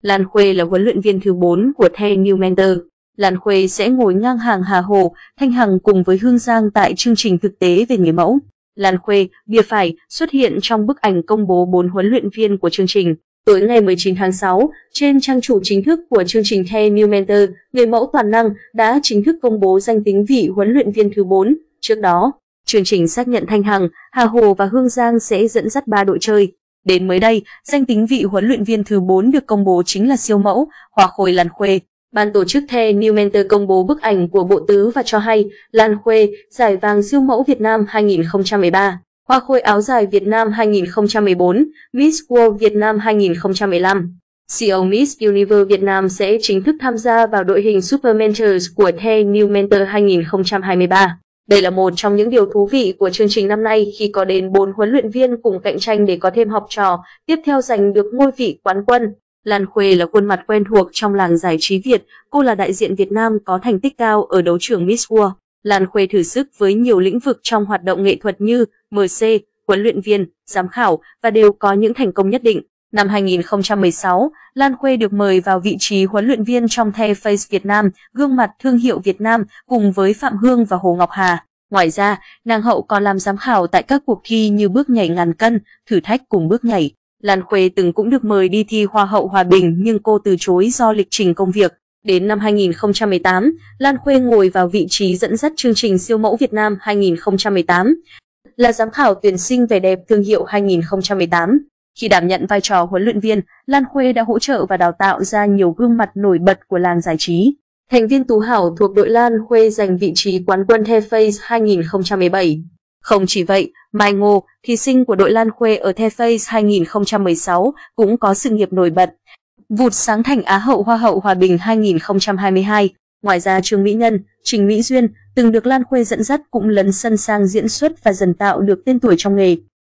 Lan Khuê là huấn luyện viên thứ 4 của The New Mentor. Lan Khuê sẽ ngồi ngang hàng Hà Hồ, Thanh Hằng cùng với Hương Giang tại chương trình thực tế về người mẫu. Lan Khuê, bìa phải, xuất hiện trong bức ảnh công bố 4 huấn luyện viên của chương trình. Tối ngày 19 tháng 6, trên trang chủ chính thức của chương trình The New Mentor, người mẫu toàn năng đã chính thức công bố danh tính vị huấn luyện viên thứ 4. Trước đó, chương trình xác nhận Thanh Hằng, Hà Hồ và Hương Giang sẽ dẫn dắt 3 đội chơi. Đến mới đây, danh tính vị huấn luyện viên thứ 4 được công bố chính là siêu mẫu, Hoa Khôi Lan Khuê. Ban tổ chức The New Mentor công bố bức ảnh của bộ tứ và cho hay Lan Khuê, giải vàng siêu mẫu Việt Nam 2013, Hoa Khôi áo dài Việt Nam 2014, Miss World Việt Nam 2015. CEO Miss Universe Việt Nam sẽ chính thức tham gia vào đội hình Super Mentors của The New Mentor 2023. Đây là một trong những điều thú vị của chương trình năm nay khi có đến 4 huấn luyện viên cùng cạnh tranh để có thêm học trò, tiếp theo giành được ngôi vị quán quân. Lan Khuê là khuôn mặt quen thuộc trong làng giải trí Việt, cô là đại diện Việt Nam có thành tích cao ở đấu trường Miss World. Lan Khuê thử sức với nhiều lĩnh vực trong hoạt động nghệ thuật như MC, huấn luyện viên, giám khảo và đều có những thành công nhất định. Năm 2016, Lan Khuê được mời vào vị trí huấn luyện viên trong The Face Việt Nam, gương mặt thương hiệu Việt Nam cùng với Phạm Hương và Hồ Ngọc Hà. Ngoài ra, nàng hậu còn làm giám khảo tại các cuộc thi như bước nhảy ngàn cân, thử thách cùng bước nhảy. Lan Khuê từng cũng được mời đi thi Hoa hậu Hòa bình nhưng cô từ chối do lịch trình công việc. Đến năm 2018, Lan Khuê ngồi vào vị trí dẫn dắt chương trình Siêu mẫu Việt Nam 2018, là giám khảo tuyển sinh vẻ đẹp thương hiệu 2018. Khi đảm nhận vai trò huấn luyện viên, Lan Khuê đã hỗ trợ và đào tạo ra nhiều gương mặt nổi bật của làng giải trí. Thành viên Tú Hảo thuộc đội Lan Khuê giành vị trí quán quân The Face 2017. Không chỉ vậy, Mai Ngô, thí sinh của đội Lan Khuê ở The Face 2016 cũng có sự nghiệp nổi bật, vụt sáng thành Á hậu Hoa hậu Hòa bình 2022. Ngoài ra Trương Mỹ Nhân, Trình Mỹ Duyên từng được Lan Khuê dẫn dắt cũng lấn sân sang diễn xuất và dần tạo được tên tuổi trong nghề.